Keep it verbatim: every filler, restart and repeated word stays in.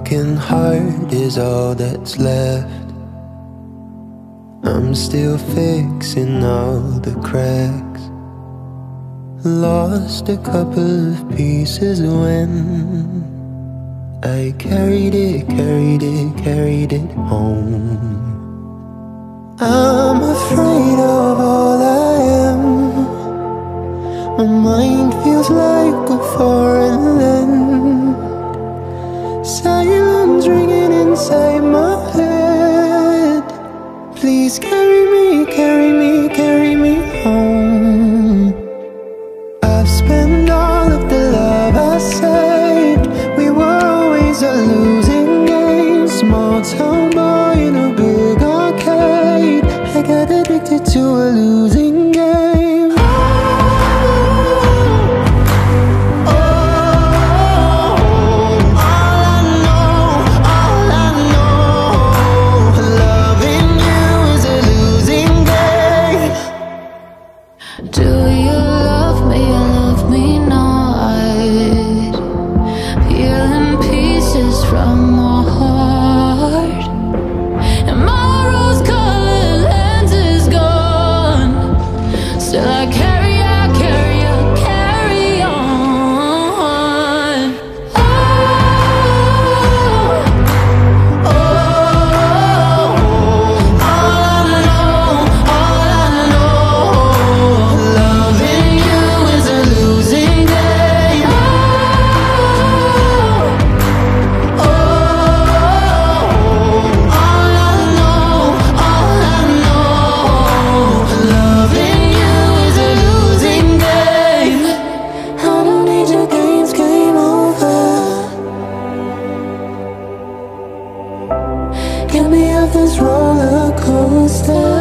broken heart is all that's left. I'm still fixing all the cracks. Lost a couple of pieces when I carried it, carried it, carried it home. I'm afraid of all I am. My mind feels like a foreign land. Silence ringing inside my head. Please carry me, carry me, carry me home. I've spent all of the love I saved. We were always a losing game. Small town boy in a big arcade. I got addicted to a losing game. Get me off this roller coaster.